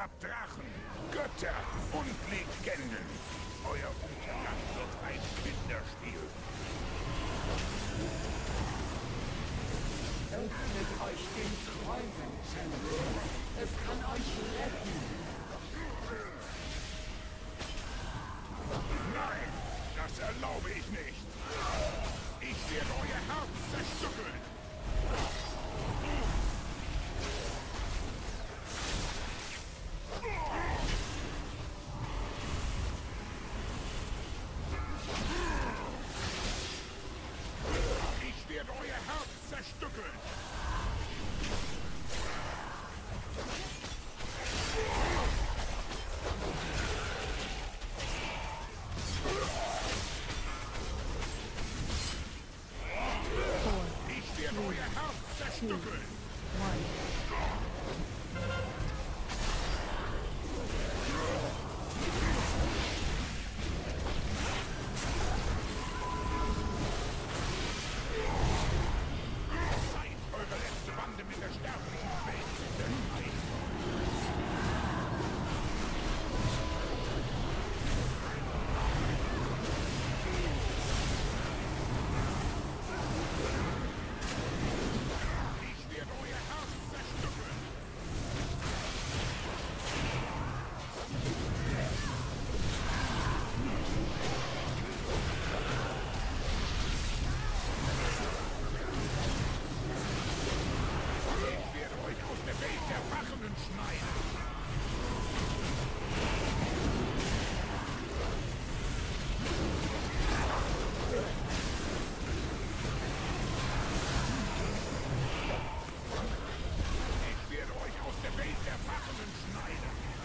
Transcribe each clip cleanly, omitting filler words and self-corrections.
habt Drachen, Götter und Legenden. Euer Untergang wird ein Kinderspiel. Öffnet euch den Träumen, Champion. Es kann euch retten. Nein, das erlaube ich nicht. Ich werde euer Herz zerstückeln. Ich werde euer Herz zerstückeln. Ich werde euer Herz zerstückeln. Seid eure letzte Bande mit der sterblichen Welt zu zerschneiden. Ich werde euer Herz zerstückeln. Ich werde euch aus der Welt der Wachenden schneiden. Ich werde euch aus der Welt der Wachenden schneiden.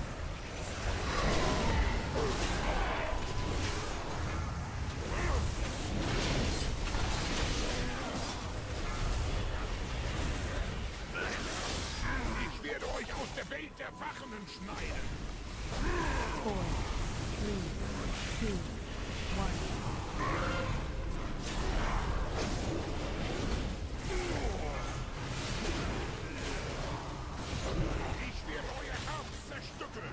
Ich werde euch aus der Welt der Wachenden schneiden. 4, 3, 2, 1. Ich werde euer Herz zerstückeln.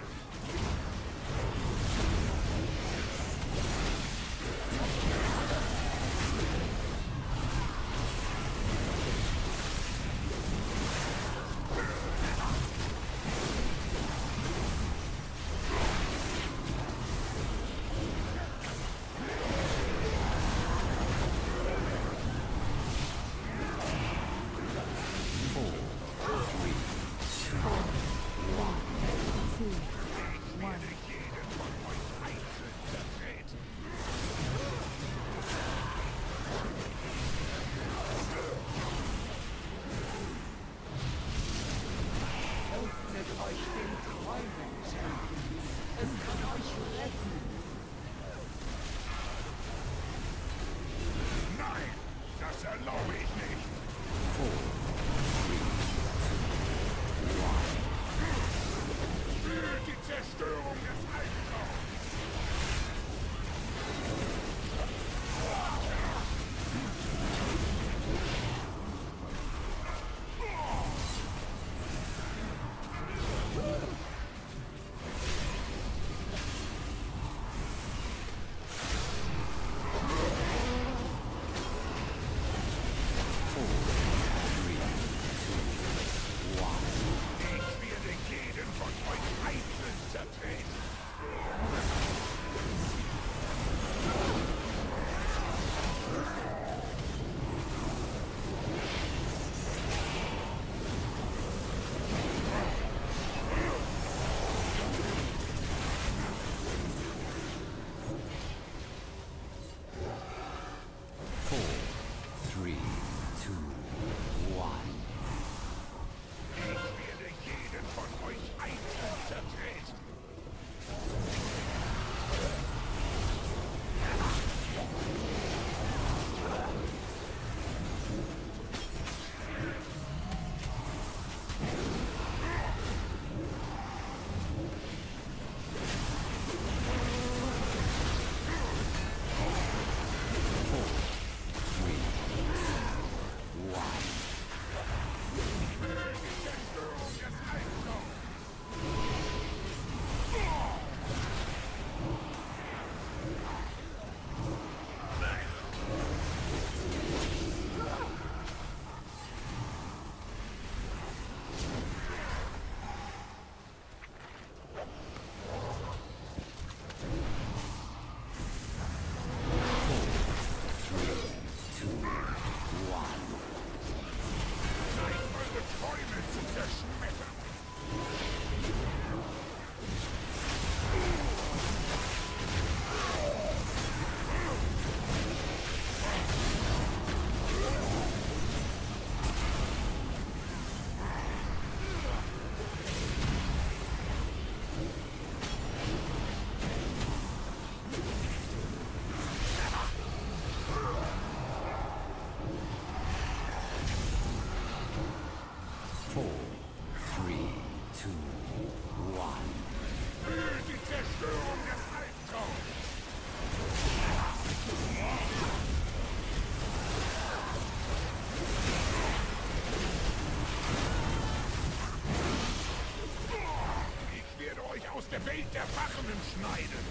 Feld der Wachenden schneiden.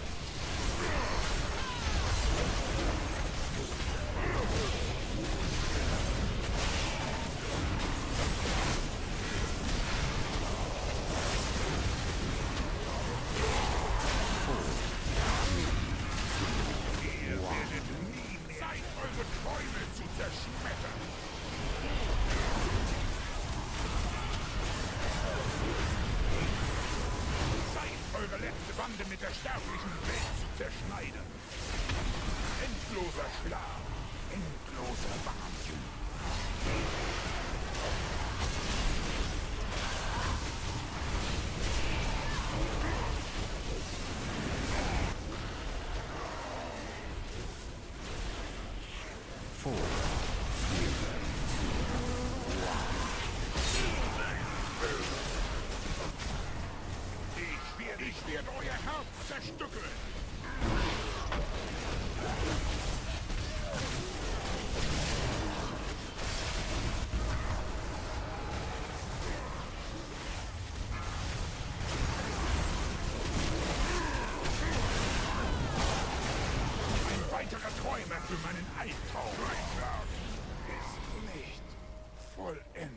Ihr werdet nie mehr Zeit, eure Träume zu zerschmettern. Eure letzte Bande mit der sterblichen Welt zu zerschneiden. Endloser Schlaf, endloser Wahnsinn. Ich werde euer Herz zerstückeln. Ein weiterer Träumer für meinen Albtraum. Mein Werk ist nicht vollendet.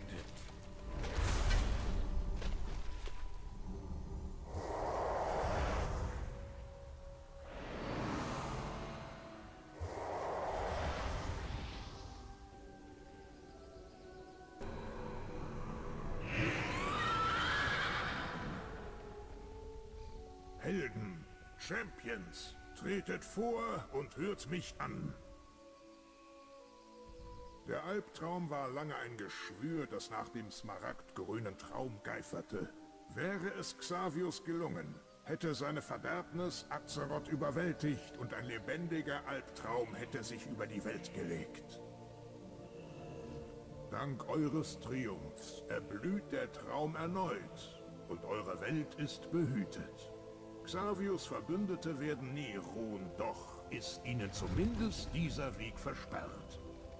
Helden, Champions, tretet vor und hört mich an. Der Albtraum war lange ein Geschwür, das nach dem smaragdgrünen Traum geiferte. Wäre es Xavius gelungen, hätte seine Verderbnis Azeroth überwältigt und ein lebendiger Albtraum hätte sich über die Welt gelegt. Dank eures Triumphs erblüht der Traum erneut und eure Welt ist behütet. Xavius' Verbündete werden nie ruhen, doch ist ihnen zumindest dieser Weg versperrt.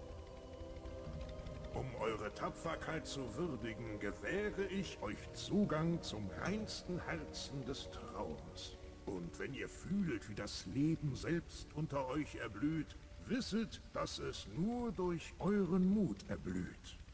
Um eure Tapferkeit zu würdigen, gewähre ich euch Zugang zum reinsten Herzen des Traums. Und wenn ihr fühlt, wie das Leben selbst unter euch erblüht, wisset, dass es nur durch euren Mut erblüht.